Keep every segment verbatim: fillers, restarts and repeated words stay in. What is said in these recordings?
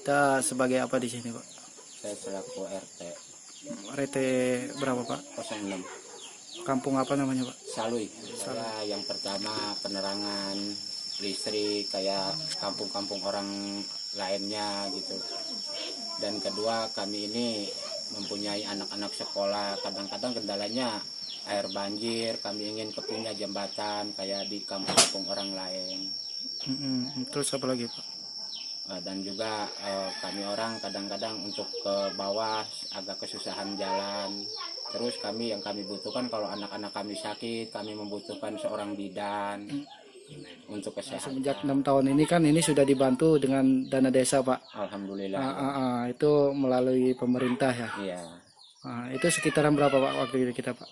Kita sebagai apa di sini, Pak? Saya selaku R T. R T berapa, Pak? nol enam. Kampung apa namanya, Pak? Salui. Saya yang pertama penerangan listrik kayak kampung-kampung orang lainnya gitu. Dan kedua, kami ini mempunyai anak-anak sekolah. Kadang-kadang kendalanya air banjir, kami ingin kepunya jembatan kayak di kampung-kampung orang lain. Mm-mm. Terus apa lagi, Pak? Uh, dan juga uh, kami orang kadang-kadang untuk ke bawah agak kesusahan jalan. Terus kami yang kami butuhkan kalau anak-anak kami sakit, kami membutuhkan seorang bidan hmm. untuk kesehatan. Semenjak enam tahun ini kan ini sudah dibantu dengan dana desa, Pak. Alhamdulillah. Ah, ah, ah. Itu melalui pemerintah ya. Iya. Ah, itu sekitaran berapa, Pak, waktu kita, Pak?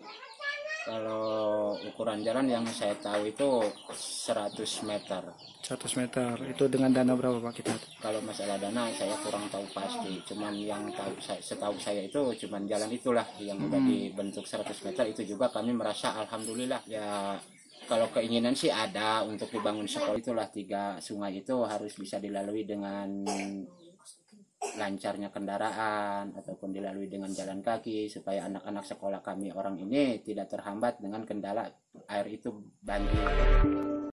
Kalau ukuran jalan yang saya tahu itu seratus meter. seratus meter. Itu dengan dana berapa, Pak, kita? Kalau masalah dana saya kurang tahu pasti. Cuman yang tahu saya, setahu saya itu cuman jalan itulah yang udah hmm. dibentuk seratus meter. Itu juga kami merasa alhamdulillah ya. Kalau keinginan sih ada untuk dibangun sekolah, itulah tiga sungai itu harus bisa dilalui dengan lancarnya kendaraan ataupun dilalui dengan jalan kaki supaya anak-anak sekolah kami orang ini tidak terhambat dengan kendala air itu banjir.